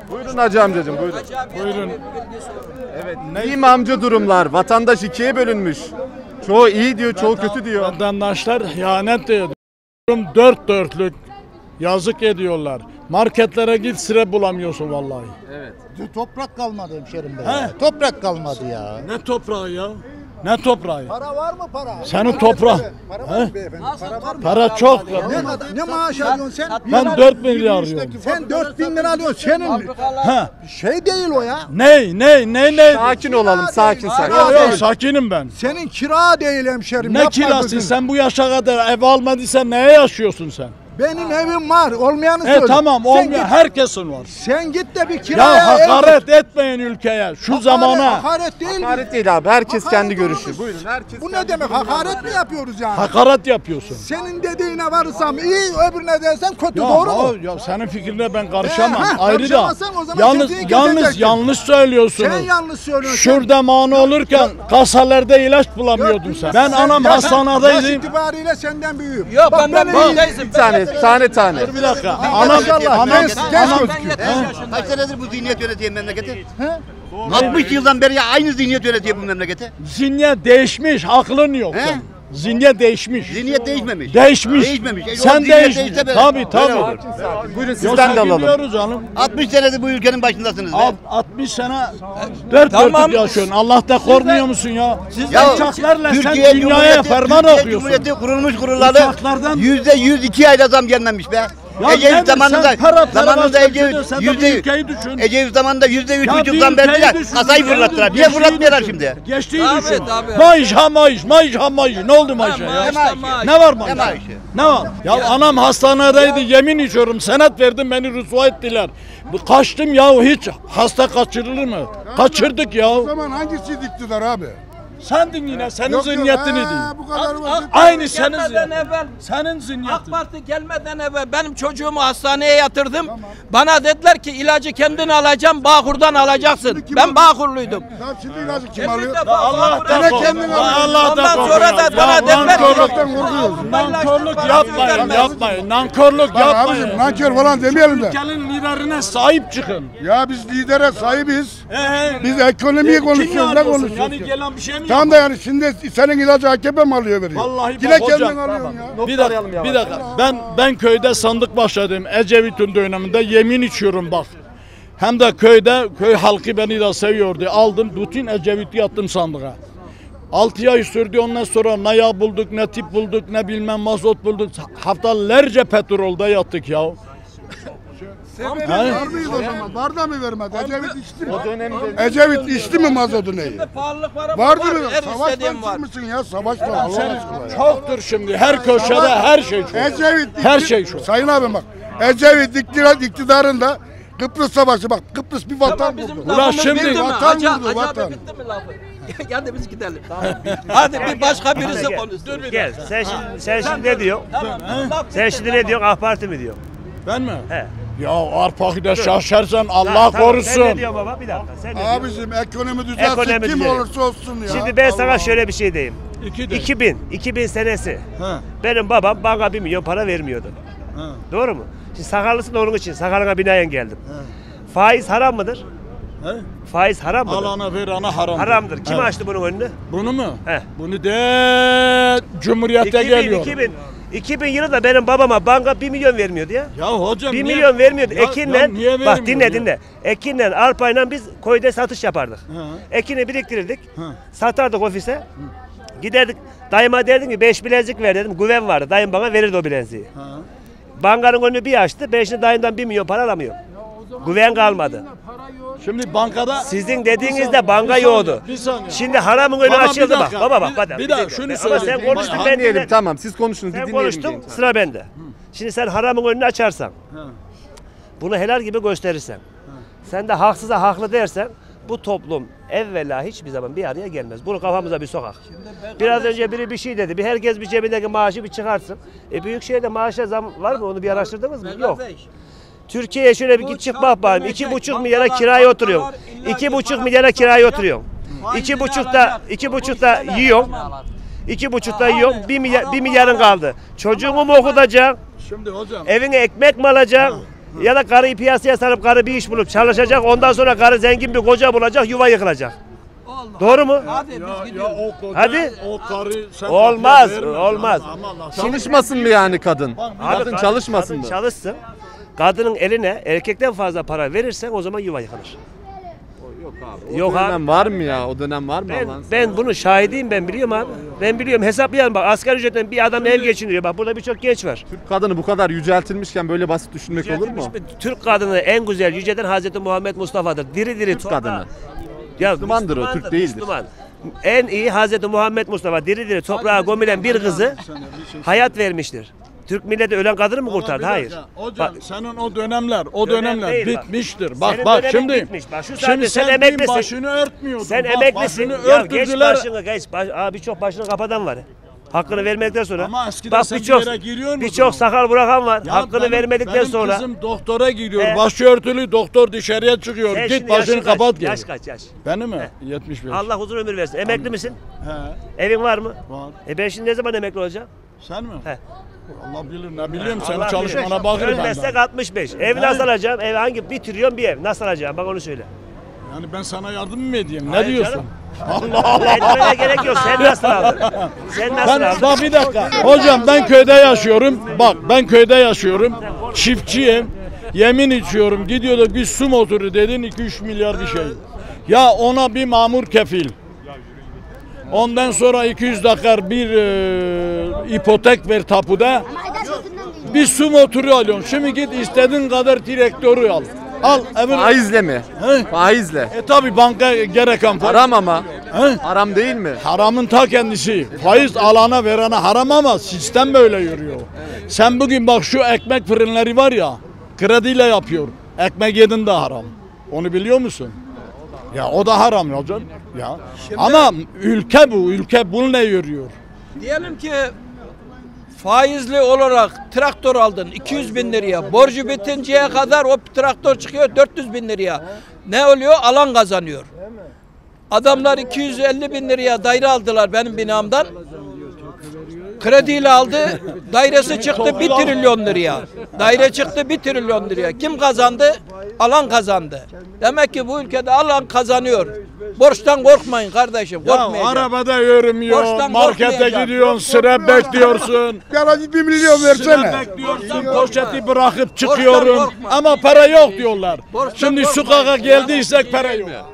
Buyurun Hacı amcacığım, buyurun. Buyurun. Evet. İyi mi amca durumlar? Vatandaş ikiye bölünmüş. Çoğu iyi diyor, çoğu kötü diyor. Vatandaşlar ihanet diyor. Durum dört dörtlük. Yazık ediyorlar. Marketlere git sıra bulamıyorsun vallahi. Evet. Toprak kalmadı hemşerim be. He? Toprak kalmadı ya. Ne toprağı ya? Ne toprağı? Para var mı para? Senin toprağın. Para var mı beyefendi? Para var mı? Para çok. Ne maaş alıyorsun sen? Ben 4 milyar alıyorum. Sen 4000 lira alıyorsun. Senin Ha. şey değil o ya. Ne? Sakin olalım, sakin sakin. Yok sakinim ben. Senin kira değil hemşerim. Ne yapma kirası? gözünü. Sen bu yaşa kadar ev almadıysan neye yaşıyorsun sen? Benim evim var. Olmayanı söyle. Tamam Sen olmuyor. git- Herkesin var. Sen git de bir kiraya Ya ev hakaret etmeyin ülkeye. Şu zamana. Hakaret değil mi? Hakaret değil abi, herkes Hakaret kendi görüşü. olmuş. Buyurun, herkes Bu ne kendi demek? görüşü. Hakaret mi yapıyoruz yani? Hakaret yapıyorsun. Senin dediğine varırsam iyi, öbürüne dersen kötü, Ya, doğru mu? Ya senin fikrine ben karışamam. Ayrı da. karışamazsan o zaman sesini keseceksin. Yanlış söylüyorsun. Sen yanlış söylüyorsun. Şurada mani olurken kasalarda ilaç bulamıyordun sen. Ben anam Yaş hastanedeydim. itibariyle senden büyüğüm. Yok Bak benden beni iyi- büyük değilsin. Tane tane. Bir dakika. Maşallah, genç gözüküyor. Kaç senedir bu zihniyet yönetiyor memleketi? 60 yıldan beri aynı zihniyet yönetiyor bu memleketi. Zihniyet değişmiş, aklın yok. He? Zihniyet değişmiş. Zihniyet değişmemiş. Değişmiş. Değişmemiş. O Sen zihniyet değişmiş. değişse böyle- Tabii böyle tabii. olur. Buyurun sizden de alalım. Biliyoruz canım. 60 senedir bu ülkenin başındasınız be. 60 sene dört dörtlük yaşıyorsun. Allah'ta korkmuyor musun ya? Ya Uçaklarla sen Türkiye dünyaya Cumhuriyeti- ferman Türkiye okuyorsun. Cumhuriyeti kurulmuş kurulalı Uçaklardan- %102 ayda zam gelmemiş be. Ya Ecevit sen zamanında para Ecevit başka sen de bu ülkeyi düşün. Ecevit zamanında %3,5 Ya bir zam ülkeyi verdiler. düşün, Kasayı ülkeyi fırlattılar. düşün. Niye Geçtiği fırlatmıyorlar düşün. şimdi? Geçtiği Tabii, düşün. tabii. Maaş. Ne oldu maaşa ya? Maaş. Ne var maaşa? Ne maaşı? Ne var? Ya anam hastanedeydi yemin içiyorum senet verdim beni rüsva ettiler. Kaçtım ya hiç hasta kaçırılır mı? Kaçırdık ya. O zaman hangisi iktidar abi? Sendin yine senin zihniyetini değil. Bu kadar basit. Aynı senin gelmeden zihniyetin. evvel Senin AK zihniyetin. Parti gelmeden evvel benim çocuğumu hastaneye yatırdım. Bana dediler ki ilacı kendin alacağım, Bağkur'dan alacaksın. kim Ben alıyor? Bağkurluydum. Tamam şimdi ilacı kim Bir alıyor? defa Allah'tan Yine korkun. kendin alıyorsun. Allah'tan Ondan sonra korkun. da bana Ya dediler ki Allah'tan korkuyoruz. Nankörlük Parası yapmayın, vermez. yapmayın. Nankörlük Bak yapmayın. abicim nankör falan demeyelim de. Ülkenin liderine sahip çıkın. Ya biz lidere sahibiz. He. Biz ekonomiyi Kim konuşuyoruz. Ne arıyorsun? konuşuyoruz? Yani ki? gelen bir şey mi Tamam da yani şimdi senin ilacı AKP mi alıyor veriyor? Vallahi Yine bak kendin hocam. alıyorsun ya. Bir dakika. Ben köyde sandık başladım. Ecevit'in döneminde yemin içiyorum bak. Hem de köy halkı beni de seviyordu. Aldım bütün Ecevit'i yattım sandığa. 6 ay sürdü ondan sonra ne yağ bulduk ne tip bulduk ne bilmem mazot bulduk. Haftalarca petrolda yattık ya. Var mıyız o zaman? Var da mı vermedi? Ecevit içti mi? O dönemde Ecevit içti mi mazotu neyi? pahalılık var ama Vardı var. mı? Her Savaş istediğim var. mısın ya? Savaş var Allah aşkına ya. Çoktur şimdi her köşede her şey çok. Ecevit Her şey şu. Sayın abim bak. Ecevit iktidarında Kıbrıs Savaşı bak. Kıbrıs bir vatan Tamam bizim kurdu. Ulan lafımız şimdi- bitti mi? Vatan Hacı vurdu, abi vatan. bitti mi lafı? Hadi biz gidelim. Hadi bir başka birisi konuşsun. Gel. Sen şimdi ne diyorsun? Tamam. laf Sen bitti. şimdi ne diyorsun? AK Parti mi diyorsun? Ben mi? He. Ya Arpaki'de şaşarsan Allah Tamam, Sen ne korusun. diyorsun baba? Bir dakika. Sen ne diyorsun? Abicim ekonomi düzelsin Ekonomi kim düzelir. olursa olsun ya. Şimdi ben sana şöyle bir şey diyeyim. 2000 senesi. Ha. Benim babam bana 1 milyon para vermiyordu. Ha. Doğru mu? Şimdi sakarlısın onun için. Sakalına binaen geldim. Faiz haram mıdır? He? Faiz haram mıdır? Alana ver ana haram. Haramdır. Kim Evet. açtı bunun önünü? Bunu mu? He. Bunu de Cumhuriyet'te geliyor. 2000 yılında benim babama banka 1 milyon vermiyordu ya. Ya hocam 1 niye- milyon vermiyordu. Ya- ya Ekinle, niye bak vermiyor dinle ya? dinle. Ekinle, arpayla biz köyde satış yapardık. Hı. Ekini biriktirirdik. Hı. Satardık ofise. Giderdik. Dayıma derdim ki 5 bilezik ver dedim. Güven vardı. Dayım bana verirdi o bileziği. Ha. Bankanın önünü bir açtı. Ben şimdi dayımdan 1 milyon para alamıyorum. Güven kalmadı. Şimdi bankada Sizin dediğinizde banka yoğdu. Bir saniye. Şimdi haramın önü Baba bir açıldı bak. dakika, Baba bak. bir bak, dakika, dakika. şunu Ama söyleyeyim. sen konuştun ben dinleyelim, dinledim. tamam siz konuştunuz, bir Sen dinleyelim. konuştun, genç. sıra bende. Şimdi sen haramın önünü açarsan, bunu helal gibi gösterirsen, sen de haksıza haklı dersen, bu toplum evvela hiçbir zaman bir araya gelmez. Bunu kafamıza bir sokak. Biraz önce biri bir şey dedi. Herkes bir cebindeki maaşı bir çıkarsın. Büyükşehir'de maaşa zam var mı? Onu bir araştırdınız mı? Yok. Türkiye'ye şöyle bir git çık bak bakayım. 2,5 milyara kiraya oturuyorsun. 2,5 milyara kiraya oturuyorsun. 2,5'da yiyorsun. 2,5'da yiyorsun. 1 milyarın kaldı. Çocuğunu mu okutacaksın? Şimdi hocam Evine ekmek mi alacaksın? Ya da karıyı piyasaya sarıp karı bir iş bulup çalışacak. Ondan sonra karı zengin bir koca bulacak, yuva yıkılacak. Doğru mu? Hadi biz gidiyoruz. Hadi. O karı sen Olmaz, verme. olmaz. Ama Çalışmasın mı yani kadın? Abi Kadın çalışmasın mı? Çalışsın. Kadının eline erkekten fazla para verirsen o zaman yuva yıkılır. O Yok abi. dönem var mı ya? O dönem var mı Allah'ın Ben bunun şahidiyim, ben biliyorum abi. Ben biliyorum, hesaplayalım bak, asgari ücretten bir adam ev geçindiriyor. Bak burada birçok genç var. Türk kadını bu kadar yüceltilmişken böyle basit düşünmek olur mu? Türk kadını en güzel yüceden Hazreti Muhammed Mustafa'dır. Diri diri Türk kadını. Ya, Müslümandır o, Türk değildir. Müslüman. En iyi Hazreti Muhammed Mustafa diri diri toprağa gömülen bir kızı hayat vermiştir. Türk milleti ölen kadını mı kurtardı? Hayır. Hocam Bak, senin o dönemler Dönem değil bak. bitmiştir. Senin Bak dönemin şimdi. bitmiş. Bak, şu Şimdi saatte sen sen emeklisin. başını örtmüyordun. sen Bak, emeklisin. başını Ya geç örtürdüler. başını geç. Birçok başını kapatan var. Hakkını vermedikten sonra. Ama eskiden sen bir yere giriyor muydun? birçok sakal bırakan var. Ya Hakkını vermedikten benim sonra. kızım doktora gidiyor. He. Başörtülü doktor dışarıya çıkıyor. Sen Git şimdi başını yaşın kaç? kapat gel. Yaş kaç yaş? Benim mi? 75. Allah uzun ömür versin. Emekli misin? He. Evin var mı? Var. Ben şimdi ne zaman emekli olacağım? Sen mi? He. Allah bilir ne biliyorum Allah senin çalışmana bilir. bakırım ben. Ölmezsek 65. Ev nasıl alacağım? Ev hangi? Bir trilyon bir ev. Nasıl alacağım? Bak onu söyle. Yani ben sana yardım mı edeyim? Hayır Ne diyorsun? canım. Allah Allah. Etmene gerek yok. Sen nasıl aldın? Sen nasıl Ben, aldın? bak bir dakika. Hocam ben köyde yaşıyorum. Bak ben köyde yaşıyorum. Çiftçiyim. Yemin içiyorum. Gidiyordu bir su motoru dedin 2-3 milyar bir şey. Ya ona bir mamur kefil. Ondan sonra 200 dakika bir ipotek ver tapuda. Bir su motoru alıyorsun. Şimdi git istediğin kadar traktörü al. Al. Evin... Faizle mi? He? Faizle. Tabi banka gereken para. Haram ama. He? Haram değil mi? Haramın ta kendisi. Faiz alana verene haram ama sistem böyle yürüyor. Sen bugün bak şu ekmek fırınları var ya, krediyle yapıyor. Ekmek yedin de haram. Onu biliyor musun? Ya o da haram hocam. Ya. Ama ülke bu, ülke bununla yürüyor. Diyelim ki faizli olarak traktör aldın 200 bin liraya. Borcu bitinceye kadar o traktör çıkıyor 400 bin liraya. Ne oluyor? Alan kazanıyor. Adamlar 250 bin liraya daire aldılar benim binamdan. Krediyle aldı. Dairesi çıktı 1 trilyon liraya. Daire çıktı 1 trilyon liraya. Kim kazandı? Alan kazandı. Demek ki bu ülkede alan kazanıyor. Borçtan korkmayın kardeşim. Ya Korkmayacağım. arabada yürümüyor, Borçtan markete korkmayacağım. gidiyorsun, sıra bekliyorsun. Garajı 1 milyon Sıra versene. bekliyorsun, poşeti bırakıp çıkıyorum. korkma. Ama para yok diyorlar. Borçtan Şimdi korkma. sokağa geldiysek para yok.